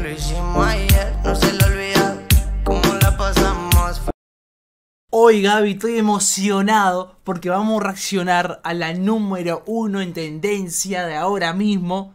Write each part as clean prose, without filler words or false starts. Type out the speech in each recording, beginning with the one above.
lo hicimos ayer. No se le olvida cómo la pasamos. Hoy, Gaby, estoy emocionado porque vamos a reaccionar a la número 1 en tendencia de ahora mismo.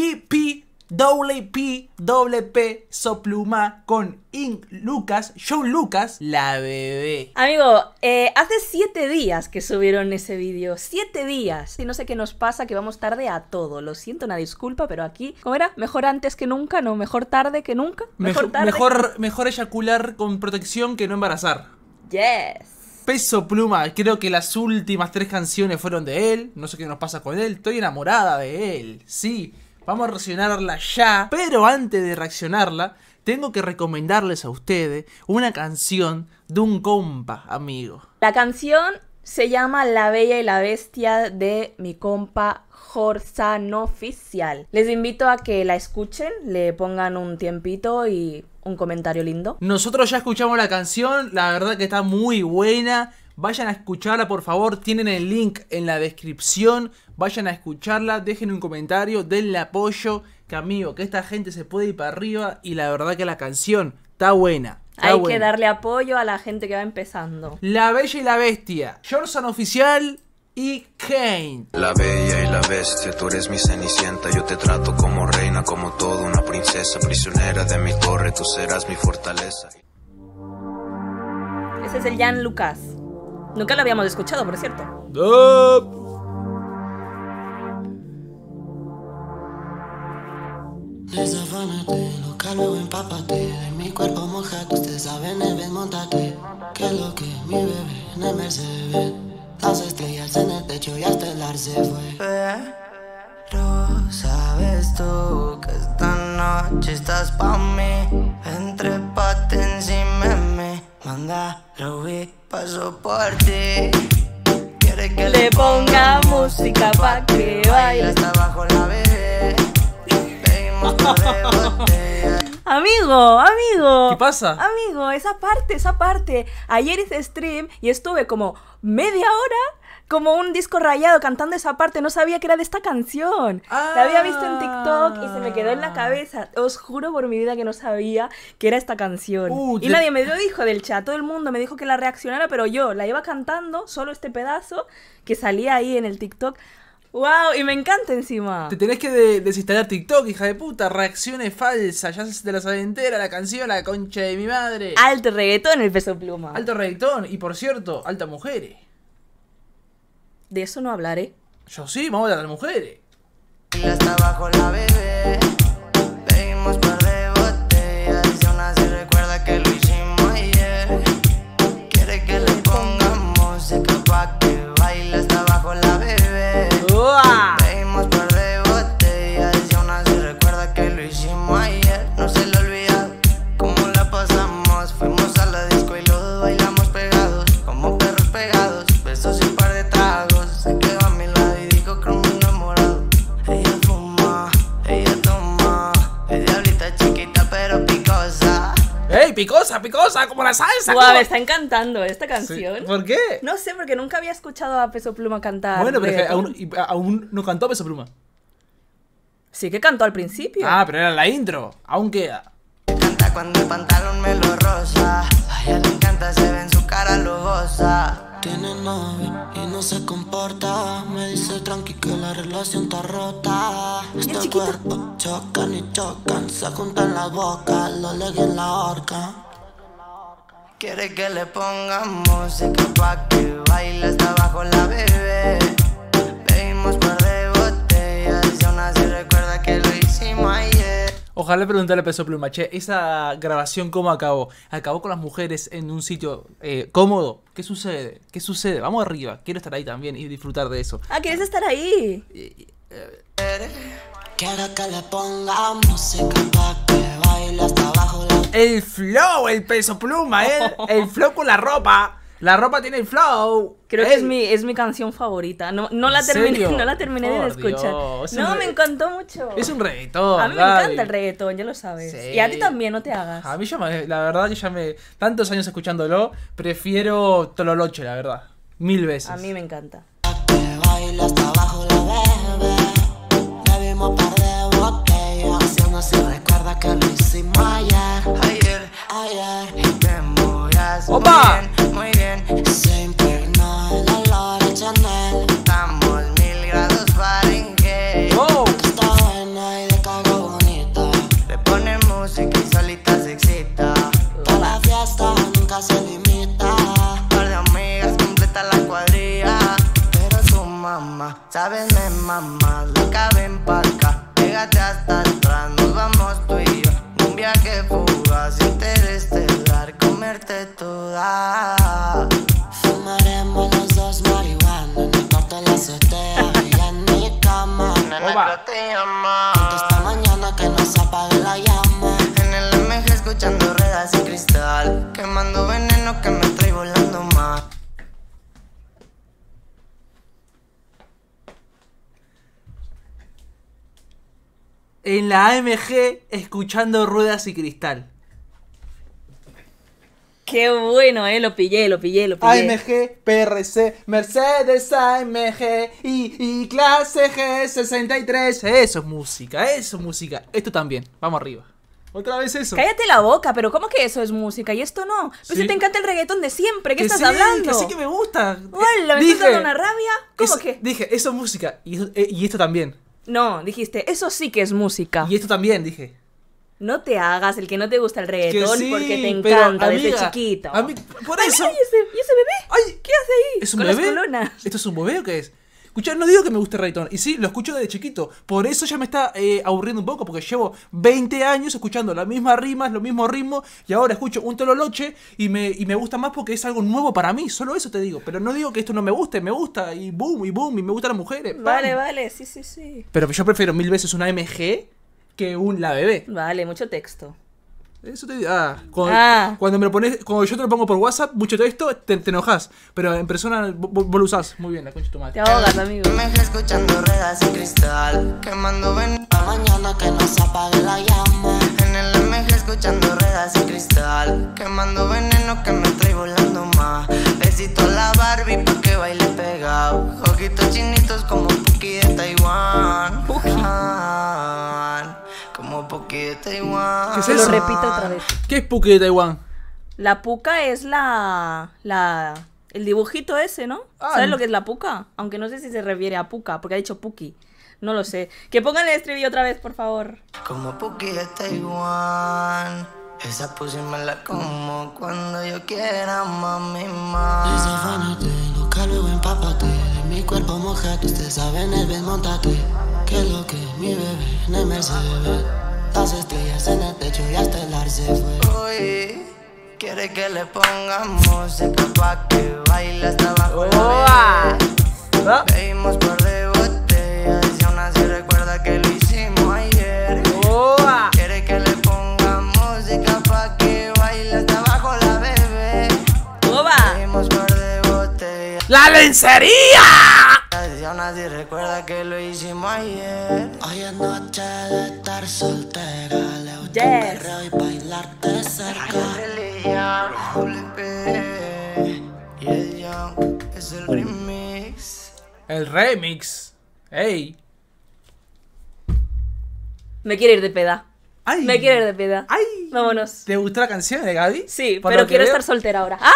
Peso Pluma con John Lucas, la bebé. Amigo, hace 7 días que subieron ese vídeo. 7 días. Y no sé qué nos pasa, que vamos tarde a todo. Lo siento, una disculpa, pero aquí, ¿cómo era? Mejor antes que nunca, no, mejor tarde que nunca. Mejor eyacular con protección que no embarazar. Yes. Peso Pluma, creo que las últimas 3 canciones fueron de él. No sé qué nos pasa con él. Estoy enamorada de él, sí. Vamos a reaccionarla ya. Pero antes de reaccionarla, tengo que recomendarles a ustedes una canción de un compa, amigo. La canción se llama La Bella y la Bestia de mi compa Jorzano Oficial. Les invito a que la escuchen, le pongan un tiempito y un comentario lindo. Nosotros ya escuchamos la canción, la verdad que está muy buena. Vayan a escucharla, por favor, tienen el link en la descripción. Vayan a escucharla, dejen un comentario, denle apoyo. Que amigo, que esta gente se puede ir para arriba. Y la verdad que la canción está buena. Hay que darle apoyo a la gente que va empezando. La Bella y la Bestia, Jorzano Oficial y Kane. La bella y la bestia, tú eres mi cenicienta. Yo te trato como reina, como toda una princesa. Prisionera de mi torre, tú serás mi fortaleza. Ese es el Jan Lucas. Nunca lo habíamos escuchado, por cierto. Desafánate, loca, luego empápate. De mi cuerpo mojate, usted sabe, Neves, montate. Que lo que mi bebé en el Mercedes. Las estrellas en el techo y hasta el ar se fue. Pero sabes tú que esta noche estás pa' mí. Entrépate encima de mí. Manda, Ruby, paso por ti. Quiere que le ponga música pa' que baile. Está bajo la bebé. Pedimos par de botellas. Amigo. ¿Qué pasa? Amigo, esa parte. Ayer hice stream y estuve como media hora como un disco rayado cantando esa parte. No sabía que era de esta canción. La había visto en TikTok y se me quedó en la cabeza. Os juro por mi vida que no sabía que era esta canción. Y nadie me lo dijo del chat. Todo el mundo me dijo que la reaccionara, pero yo la iba cantando, solo este pedazo que salía ahí en el TikTok. ¡Wow! Y me encanta encima. Te tenés que desinstalar TikTok, hija de puta. Reacciones falsas. Ya se te la sabe entera la canción, la concha de mi madre. Alto reggaetón el Peso Pluma. Alto reggaetón. Y por cierto, alta mujeres. De eso no hablaré. Yo sí, vamos a hablar de mujeres. Está bajo la bebé. Pedimos par de botellas. Y aún así recuerda que lo hicimos ayer. Quiere que le pongamos música pa' que baile. Está bajo la bebé. Pedimos par de botellas. Y aún así recuerda que lo hicimos ayer. No se le olvida cómo la pasamos. Fuimos a la disco y los dos bailamos pegados, como perros pegados. Besos y un par de tragos. Se quedó a mi lado y dijo que me enamorado. Ella fuma, ella toma. Es diablita chiquita pero picosa. ¡Ey, picosa, como la salsa! Wow, me está encantando esta canción. Sí. ¿Por qué? No sé, porque nunca había escuchado a Peso Pluma cantar. Bueno, pero es que aún no cantó Peso Pluma. Sí que cantó al principio. Ah, pero era la intro. Aún queda. Canta cuando el pantalón me lo rosa. A ella le encanta, se ve en su cara, lo goza. Tiene novio y no se comporta. Me dice tranqui que la relación está rota. Este cuerpo chocan y chocan. Se juntan las bocas, lo legui en la horca. Quiere que le ponga música pa' que baile. Está bajo la bebé. Pedimos par de botellas. Y aún así recuerda que lo hicimos ayer. Ojalá preguntarle a Peso Pluma, che, esa grabación ¿cómo acabó? ¿Acabó con las mujeres en un sitio cómodo? ¿Qué sucede? ¿Qué sucede? Vamos arriba, quiero estar ahí también y disfrutar de eso. Ah, ¿quieres estar ahí? Quiero que le ponga música pa' que baile hasta abajo la... El flow, el Peso Pluma, el flow con la ropa. La ropa tiene el flow. Creo que es mi canción favorita. No la terminé de escuchar. No, me encantó mucho. Es un reggaetón. A mí me encanta el reggaetón, ya lo sabes. Sí. Y a ti también, no te hagas. A mí la verdad que ya tantos años escuchándolo, prefiero Tololoche, la verdad. 1000 veces. A mí me encanta. Que baila hasta abajo la bebé. Bebimos par de botellas. Si aún así recuerda que lo hicimos hicimos ayer. Y te movías ¡Opa! muy bien. Se impregnó el olor a Chanel. Estamos 1000 grados Fahrenheit. ¡Wow! Está buena y de cago bonita. Le pone música y solita se excita. Toda la fiesta nunca se limita. Par de amigas completa la cuadrilla. Pero tu mamá, sabes, me mamá. La caben pa' acá. Pégate hasta atrás, nos vamos tú y yo. Un viaje fugaz, interestelar. Comerte toda. Fumaremos los dos marihuana. En el cuarto de la azotea y en mi cama. Opa. Te llama. Esta mañana que no se apague la llama. En el MG escuchando ruedas y cristal. Quemando veneno que me trae volando más. En la AMG escuchando ruedas y cristal. Qué bueno, lo pillé. AMG, PRC, Mercedes AMG y clase G63. Eso es música, Esto también, vamos arriba. Otra vez eso. Cállate la boca, pero ¿cómo que eso es música? Y esto no. Pues Sí. si te encanta el reggaetón de siempre, ¿qué Que estás sí, hablando? Que sí que me gusta. Hola, me estás dando una rabia. ¿Cómo que? Dije, eso es música y esto también. No, dijiste, eso sí que es música. Y esto también, dije. No te hagas el que no te gusta el reggaetón sí, porque te pero, encanta desde amiga, chiquito. Por Ay, eso. ay, ¿y ese bebé? Ay, ¿Qué hace ahí? ¿Es un Con bebé? las colonas. ¿Esto es un bebé o qué es? Escuchá, no digo que me guste el reggaetón. Y sí, lo escucho desde chiquito. Por eso ya me está aburriendo un poco. Porque llevo 20 años escuchando las mismas rimas, los mismos ritmos. Y ahora escucho un tololoche y me gusta más porque es algo nuevo para mí. Solo eso te digo. Pero no digo que esto no me guste. Me gusta. Y boom, y me gustan las mujeres. ¡Pam! Vale, sí. Pero yo prefiero 1000 veces una AMG que un La Bebé. Vale, mucho texto. Eso te digo. Cuando me lo pones, cuando yo te lo pongo por WhatsApp, mucho texto, te enojas. Pero en persona vos lo usás. Muy bien, la concha de tu madre. Te ahogas, amigo. Me dejé escuchando ruedas y cristal. Quemando veneno. Mañana que no se apague la llama. En el MG escuchando ruedas y cristal. Quemando veneno que me trae volando más. Besito a la Barbie pa' que baile pegado. Ojitos chinitos como Puki de Taiwán. Como Puki de Taiwán. ¿Qué es Te lo eso? repito otra vez. ¿Qué es Puki de Taiwán? La puca es el dibujito ese, ¿no? Ah, ¿Sabes no. lo que es la puca? Aunque no sé si se refiere a puca, porque ha dicho puki. No lo sé. Que pongan el estribillo otra vez, por favor. Como Puki de Taiwán. Esa pussy me la como cuando yo quiera, mami, más. Desafánate, loca, luego empápate. De mi cuerpo mojate, usted sabe, en el desmontate. Que lo que mi bebé en el Mercedes. Las estrellas en el techo y hasta el arce fue. Hoy quiere que le pongamos música pa' que baile hasta abajo la bebé. ¿Ah? Bebimos par de botellas y aún así recuerda que lo hicimos ayer. ¡Oa! Quiere que le ponga música pa' que baile hasta abajo la bebé. ¡Oba! Bebimos par de botellas ¡La lencería! y aún así recuerda que lo hicimos ayer. Hoy es noche de estar soltera. Le gusta un Yes. perreo y bailarte cerca. Y el Young es el remix. El remix. ¡Ey! Me quiere ir de peda. ¡Ay! Me quiere ir de peda. ¡Ay! Vámonos. ¿Te gustó la canción de Gaby? Sí, Por pero lo que quiero veo. estar soltera ahora. ¡Ah!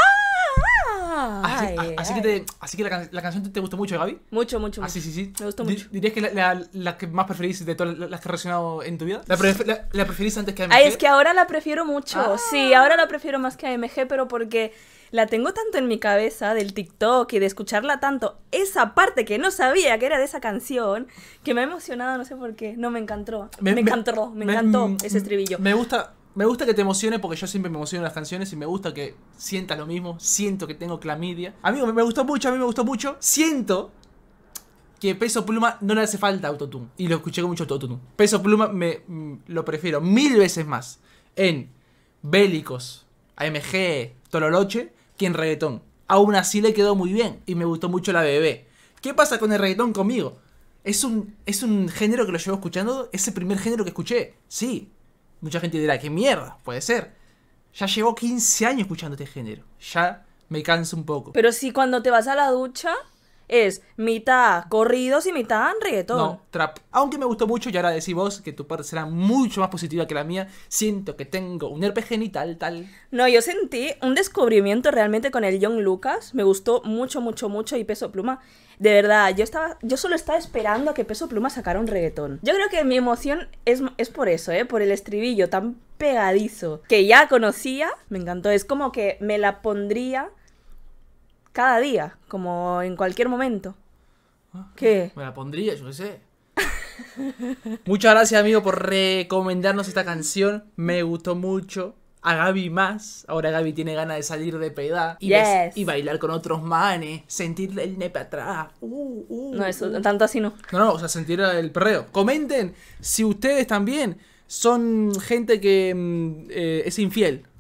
Así que la canción te gustó mucho de Gaby. Mucho. Ah, sí. Me gustó mucho. ¿Dirías que la que más preferís de todas las que has reaccionado en tu vida? ¿La preferís antes que AMG? Ay, es que ahora la prefiero mucho. Ah. Sí, ahora la prefiero más que a AMG, pero porque la tengo tanto en mi cabeza del TikTok y de escucharla tanto. Esa parte que no sabía que era de esa canción, que me ha emocionado, no sé por qué. No, me encantó. Me encantó ese estribillo. Me gusta que te emocione porque yo siempre me emociono en las canciones y me gusta que sientas lo mismo. Siento que tengo clamidia. Amigo, me gustó mucho. Siento que Peso Pluma no le hace falta autotune. Y lo escuché con mucho autotune. Peso Pluma lo prefiero 1000 veces más en bélicos, AMG, Tololoche, que en reggaetón. Aún así le quedó muy bien y me gustó mucho la bebé. ¿Qué pasa con el reggaetón conmigo? Es un género que lo llevo escuchando, es el primer género que escuché. Sí. Mucha gente dirá, ¿qué mierda? Puede ser. Ya llevo 15 años escuchando este género. Ya me canso un poco. Pero si cuando te vas a la ducha es mitad corridos y mitad reggaetón. No, trap. Aunque me gustó mucho, y ahora decís vos que tu parte será mucho más positiva que la mía, siento que tengo un herpes genital tal. No, yo sentí un descubrimiento realmente con el John Lucas. Me gustó mucho, mucho, mucho. Y Peso Pluma, de verdad, yo solo estaba esperando a que Peso Pluma sacara un reggaetón. Yo creo que mi emoción es por eso, por el estribillo tan pegadizo que ya conocía. Me encantó, es como que me la pondría cada día, como en cualquier momento. ¿Qué? Me la pondría, yo qué sé. Muchas gracias, amigo, por recomendarnos esta canción. Me gustó mucho. A Gaby más. Ahora Gaby tiene ganas de salir de pedá y bailar con otros manes. Sentirle el nepe atrás. No, eso, tanto así no. No, o sea, sentir el perreo. Comenten si ustedes también son gente que es infiel.